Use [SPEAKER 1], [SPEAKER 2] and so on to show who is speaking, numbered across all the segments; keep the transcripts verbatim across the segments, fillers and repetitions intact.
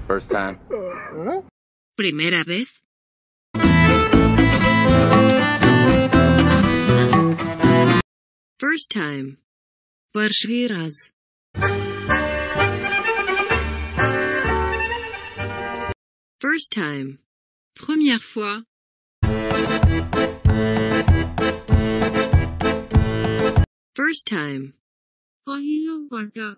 [SPEAKER 1] First time.
[SPEAKER 2] Primera vez. First time. Первый раз. First time. Première fois. First time. पहिलो पटक.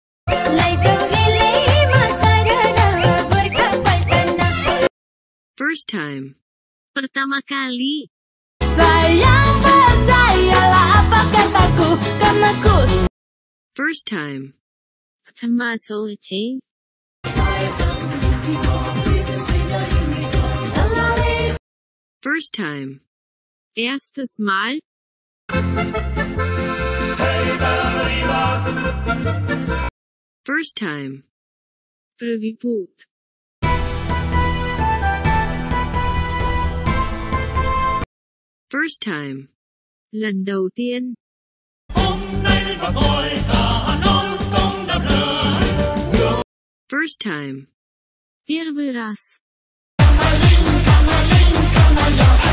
[SPEAKER 2] First time. Pertama kali. Sayang, percayalah apa kataku, karena ku. First time. Pertama kali. First time. Erstes Mal. First time. Prvi put. First time. Lần đầu tiên. First time. Первый раз.